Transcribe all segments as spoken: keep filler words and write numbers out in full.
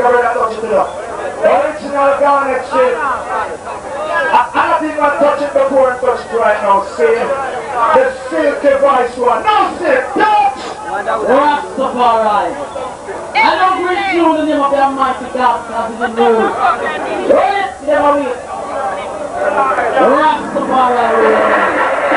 brother touch it up. Original Garnet shit. I think I'm touching before and touch it right now, see? The silky voice one. No silk, touch! Rastafari. I don't bring you the name of the Almighty God as it is rule. Wait, never wait. Rastafari.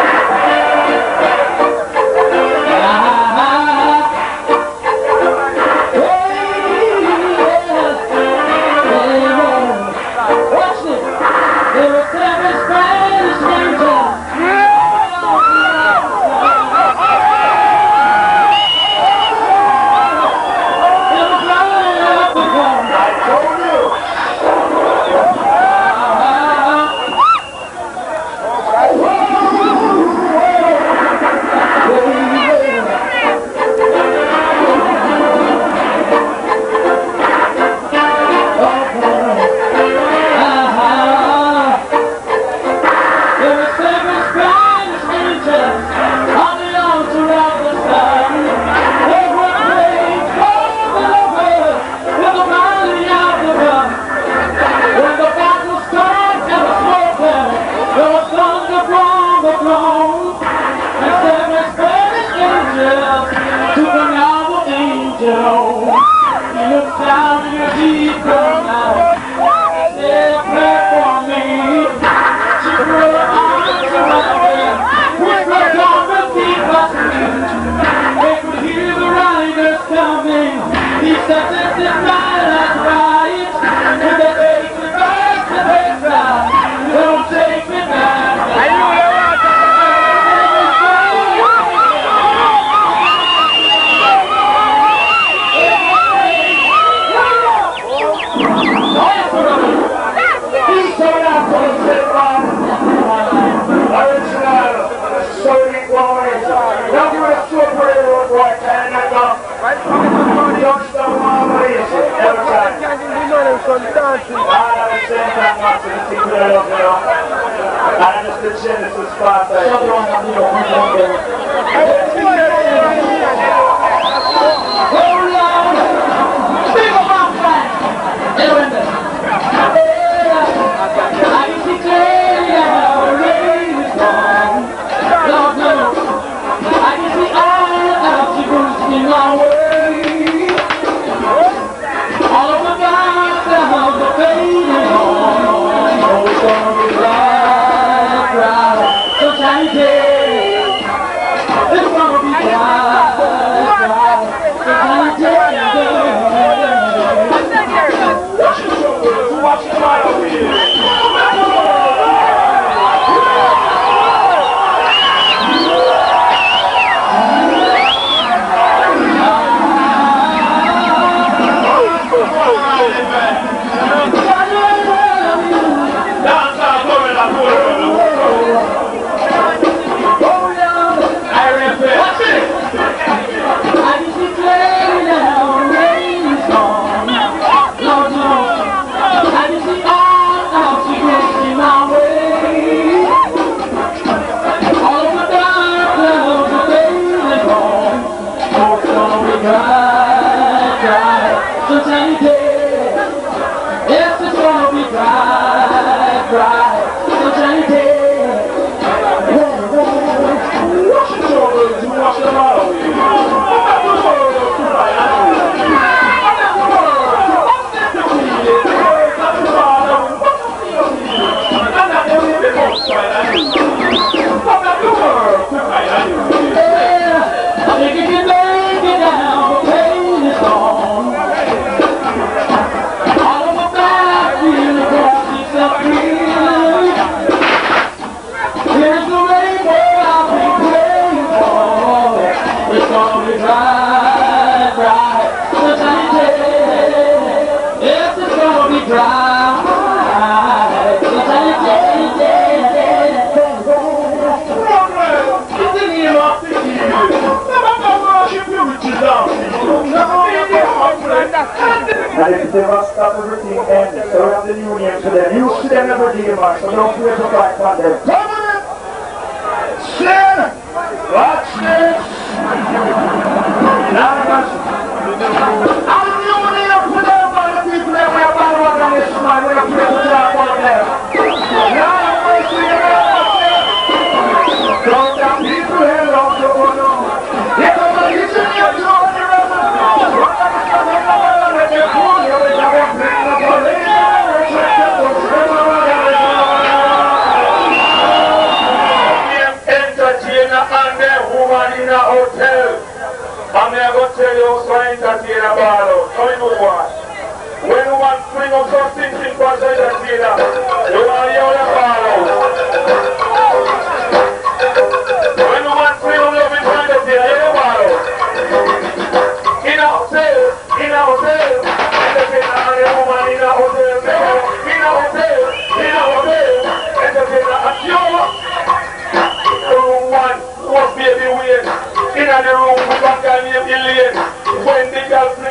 And if they must stop everything and surround the union to them, you see them every day, man, so don't fear to fight on them. Come on! Share! Watch this! Now, I'm the union for them, man, the people man, we're not here to talk about them. Now, I'm see you there. Don't the people hell out to go on. If somebody is in your door, you're on the road. What are you talking about? Let me pull you with the one thing of the lady. Entertainer and the woman in a hotel. I'm going to tell you how to entertain a ball out. How you know what? When you want to bring up some thinking for the entertainer, you want to hear the ball out. When you want to bring up love in the entertainer, hear the ball out. In a hotel, in a hotel, entertainer and the woman in a hotel. In a hotel, in a hotel, entertainer and you. Room one, was baby Wayne. In the room, we got a guy named Elaine. When the girl